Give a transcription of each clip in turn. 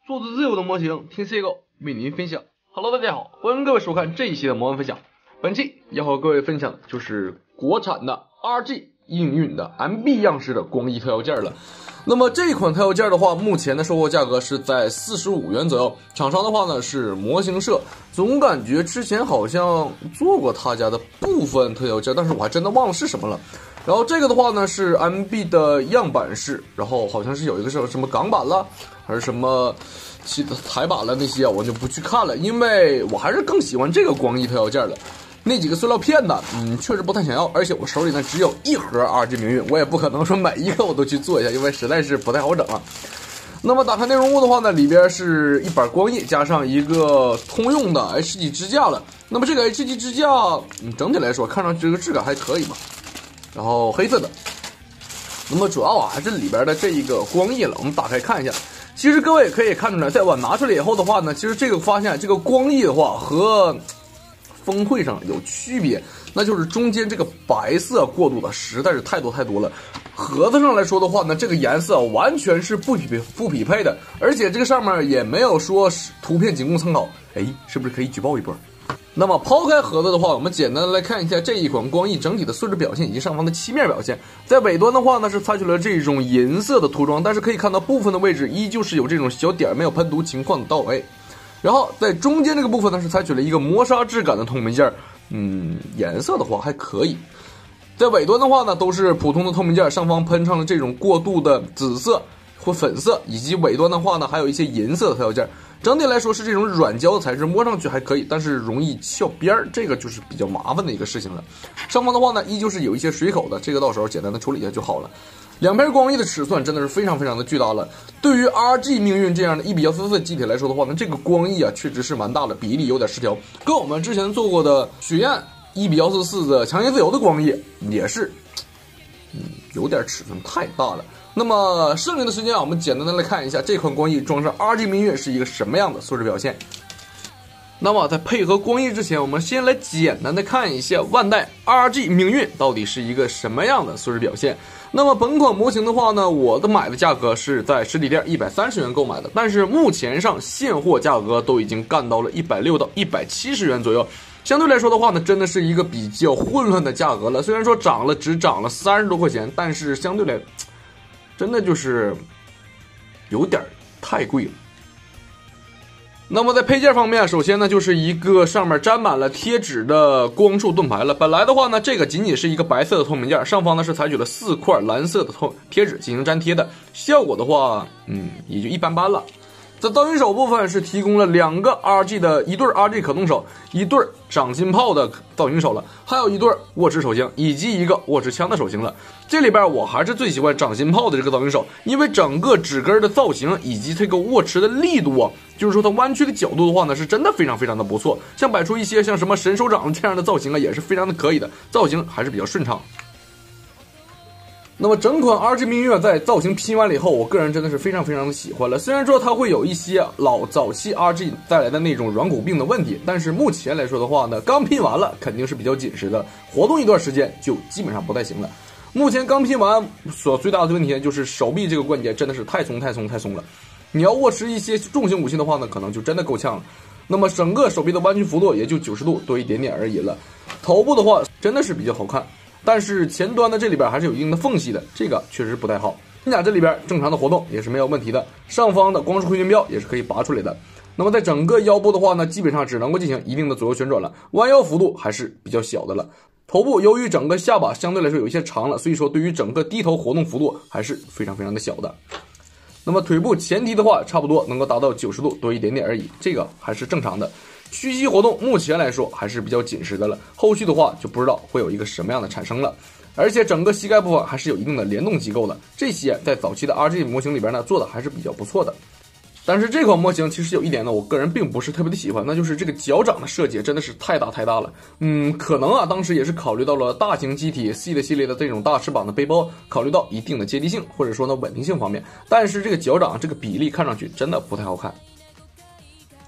做自由的模型，听 C 狗为您分享。Hello， 大家好，欢迎各位收看这一期的魔幻分享。本期要和各位分享的就是国产的 RG 应运的 MB 样式的光翼特效件了。那么这款特效件的话，目前的售货价格是在45元左右。厂商的话呢是模型社，总感觉之前好像做过他家的部分特效件，但是我还真的忘了是什么了。然后这个的话呢是 MB 的样板式，然后好像是有一个什么港版了，还是什么台版了，那些我就不去看了，因为我还是更喜欢这个光翼特效件了。那几个塑料片呢，确实不太想要，而且我手里呢只有一盒 RG 命运，我也不可能说每一个我都去做一下，因为实在是不太好整啊。那么打开内容物的话呢，里边是一板光翼加上一个通用的 HG 支架了。那么这个 HG 支架，整体来说看上去这个质感还可以吧。然后黑色的，那么主要还是里边的这一个光翼了。我们打开看一下，其实各位也可以看出来，在我拿出来以后的话呢，其实这个发现这个光翼的话和峰会上有区别，那就是中间这个白色过渡的实在是太多了。盒子上来说的话呢，这个颜色完全是不匹配的，而且这个上面也没有说图片仅供参考。是不是可以举报一波？那么抛开盒子的话，我们简单的来看一下这一款光翼整体的素质表现以及上方的漆面表现。在尾端的话呢是采取了这种银色的涂装，但是可以看到部分的位置依旧是有这种小点没有喷涂情况的到位。然后在中间这个部分呢是采取了一个磨砂质感的透明件，颜色的话还可以。在尾端的话呢都是普通的透明件，上方喷上了这种过渡的紫色或粉色，以及尾端的话呢还有一些银色的特效件。整体来说是这种软胶的材质，摸上去还可以，但是容易翘边儿，这个就是比较麻烦的一个事情了。上方的话呢依旧是有一些水口的，这个到时候简单的处理一下就好了。两片光翼的尺寸真的是非常的巨大了。对于 RG 命运这样的1:144机体来说的话呢，这个光翼啊确实是蛮大的，比例有点失调，跟我们之前做过的雪焰1:144的强行自由的光翼也是有点尺寸太大了。那么剩下的时间啊，我们简单的来看一下这款光翼装上 RG 命运是一个什么样的素质表现。那么在配合光翼之前，我们先来简单的看一下万代 RG 命运到底是一个什么样的素质表现。那么本款模型的话呢，我的买的价格是在实体店130元购买的，但是目前上现货价格都已经干到了160到170元左右。相对来说的话呢，真的是一个比较混乱的价格了。虽然说只涨了30多块钱，但是相对来真的就是有点太贵了。那么在配件方面，首先呢就是一个上面沾满了贴纸的光束盾牌了。本来的话呢，这个仅仅是一个白色的透明件，上方呢是采取了4块蓝色的贴纸进行粘贴的，效果的话，也就一般般了。在造型手部分是提供了2个 RG 的一对 RG 可动手，一对掌心炮的造型手了，还有一对握持手型以及一个握持枪的手型了。这里边我还是最喜欢掌心炮的这个造型手，因为整个指根的造型以及这个握持的力度啊，就是说它弯曲的角度的话呢，是真的非常的不错。像摆出一些像什么神手掌这样的造型啊，也是非常的可以的，造型还是比较顺畅。那么整款 RG 命运在造型拼完了以后，我个人真的是非常的喜欢了。虽然说它会有一些早期 RG 带来的那种软骨病的问题，但是目前来说的话呢，刚拼完了肯定是比较紧实的，活动一段时间就基本上不太行了。目前刚拼完所最大的问题就是手臂这个关节真的是太松了。你要握持一些重型武器的话呢，可能就真的够呛了。那么整个手臂的弯曲幅度也就90度多一点点而已了。头部的话真的是比较好看，但是前端的这里边还是有一定的缝隙的，这个确实不太好。金甲这里边正常的活动也是没有问题的，上方的光束回旋镖也是可以拔出来的。那么在整个腰部的话呢，基本上只能够进行一定的左右旋转了，弯腰幅度还是比较小的了。头部由于整个下巴相对来说有一些长了，所以说对于整个低头活动幅度还是非常的小的。那么腿部前提的话，差不多能够达到90度多一点点而已，这个还是正常的。屈膝活动目前来说还是比较紧实的了，后续的话就不知道会有一个什么样的产生了。而且整个膝盖部分还是有一定的联动机构的，这些在早期的 RG 模型里边呢做的还是比较不错的。但是这款模型其实有一点呢，我个人并不是特别的喜欢，那就是这个脚掌的设计真的是太大了。可能啊，当时也是考虑到了大型机体 C 的系列的这种大翅膀的背包，考虑到一定的接地性或者说呢稳定性方面，但是这个脚掌这个比例看上去真的不太好看。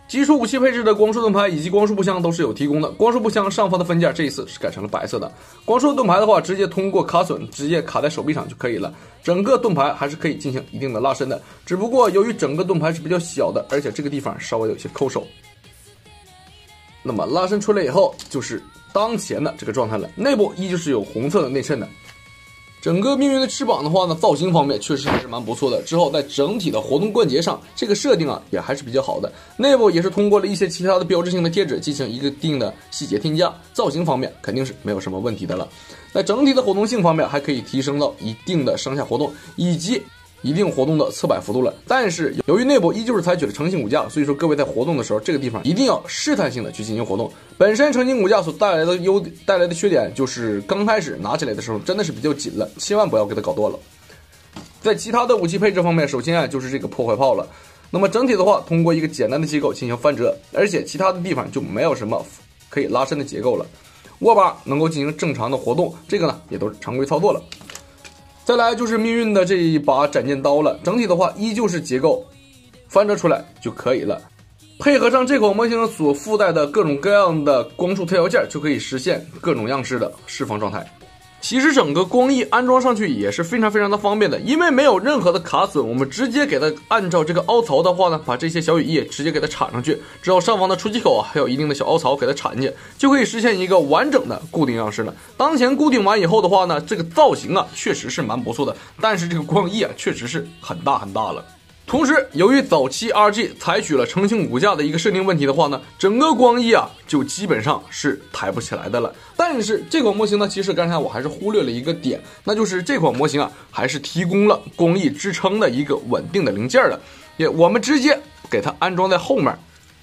基础武器配置的光束盾牌以及光束步枪都是有提供的。光束步枪上方的分件这一次是改成了白色的。光束盾牌的话，直接通过卡榫直接卡在手臂上就可以了。整个盾牌还是可以进行一定的拉伸的，只不过由于整个盾牌是比较小的，而且这个地方稍微有些抠手。那么拉伸出来以后，就是当前的这个状态了。内部依旧是有红色的内衬的。整个命运的翅膀的话呢，造型方面确实还是蛮不错的。之后在整体的活动关节上，这个设定啊也还是比较好的。内部也是通过了一些其他的标志性的贴纸进行一定的细节添加，造型方面肯定是没有什么问题的了。在整体的活动性方面，还可以提升到一定的上下活动以及一定活动的侧摆幅度了。但是由于内部依旧是采取了成型骨架，所以说各位在活动的时候，这个地方一定要试探性的去进行活动。本身成型骨架所带来的缺点就是刚开始拿起来的时候真的是比较紧了，千万不要给它搞断了。在其他的武器配置方面，首先啊就是这个破坏炮了。那么整体的话，通过一个简单的结构进行翻折，而且其他的地方就没有什么可以拉伸的结构了。握把能够进行正常的活动，这个呢也都是常规操作了。再来就是命运的这一把斩剑刀了，整体的话依旧是结构翻折出来就可以了，配合上这款模型所附带的各种各样的光束特效件，就可以实现各种样式的释放状态。其实整个光翼安装上去也是非常的方便的，因为没有任何的卡榫，我们直接给它按照这个凹槽的话呢，把这些小羽翼直接给它铲上去，之后上方的出气口啊还有一定的小凹槽给它铲进去，就可以实现一个完整的固定样式了。当前固定完以后的话呢，这个造型啊确实是蛮不错的，但是这个光翼啊确实是很大了。同时，由于早期 RG 采取了成型骨架的一个设定问题的话呢，整个光翼啊就基本上是抬不起来的了。但是这款模型呢，其实刚才我还是忽略了一个点，那就是这款模型啊还是提供了光翼支撑的一个稳定的零件的，我们直接给它安装在后面。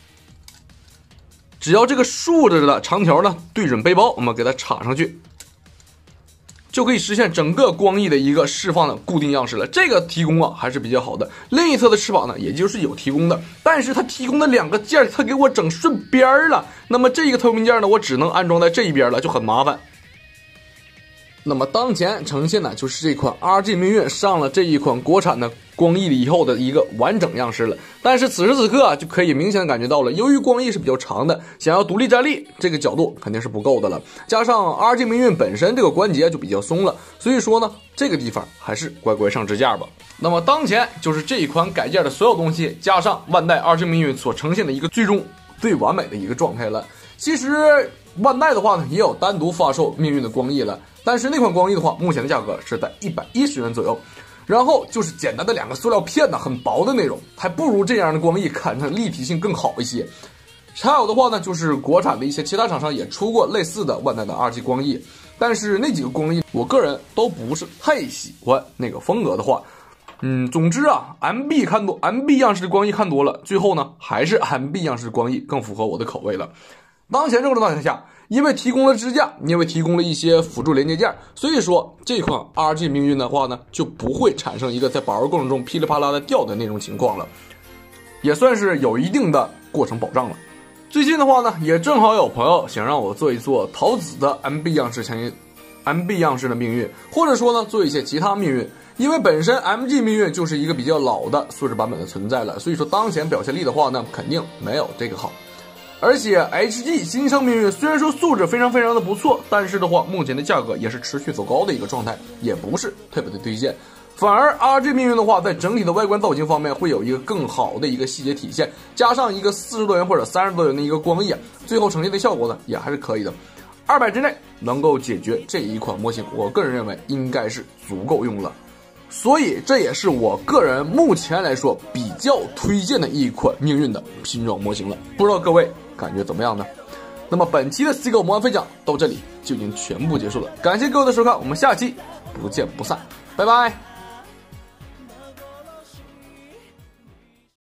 只要这个竖着的长条呢对准背包，我们给它插上去，就可以实现整个光翼的一个释放的固定样式了。这个提供啊还是比较好的。另一侧的翅膀呢，也就是有提供的，但是它提供的两个件它给我整顺边了，那么这个透明件呢，我只能安装在这一边了，就很麻烦。那么当前呈现的就是这款 RG 命运上了这一款国产的光翼以后的一个完整样式了。但是此时此刻啊，就可以明显的感觉到了，由于光翼是比较长的，想要独立站立，这个角度肯定是不够的了。加上 RG 命运本身这个关节就比较松了，所以说呢，这个地方还是乖乖上支架吧。那么当前就是这一款改件的所有东西，加上万代 RG 命运所呈现的一个最终最完美的一个状态了。其实万代的话呢，也有单独发售命运的光翼了，但是那款光翼的话，目前的价格是在110元左右。然后就是简单的两个塑料片呢，很薄的那种，还不如这样的光翼看着立体性更好一些。还有的话呢，就是国产的一些其他厂商也出过类似的万代的2G 光翼，但是那几个光翼我个人都不是太喜欢那个风格的话。总之啊 ，MB 样式的光翼看多了，最后呢还是 MB 样式的光翼更符合我的口味了。当前这种状态下，因为提供了支架，因为提供了一些辅助连接件，所以说这款 RG 命运的话呢，就不会产生一个在保玩过程中噼里啪啦的掉的那种情况了，也算是有一定的过程保障了。最近的话呢，也正好有朋友想让我做一做桃子的 MB 样式的命运，或者说呢做一些其他命运。因为本身 MG 命运就是一个比较老的素质版本的存在了，所以说当前表现力的话呢，肯定没有这个好。而且 HG 新生命运虽然说素质非常的不错，但是的话目前的价格也是持续走高的一个状态，也不是特别的推荐。反而 RG 命运的话，在整体的外观造型方面会有一个更好的一个细节体现，加上一个40多元或者30多元的一个光翼，最后呈现的效果呢也还是可以的。200之内能够解决这一款模型，我个人认为应该是足够用了。所以这也是我个人目前来说比较推荐的一款命运的拼装模型了，不知道各位感觉怎么样呢？那么本期的 CGO 魔玩分享到这里就已经全部结束了，感谢各位的收看，我们下期不见不散，拜拜。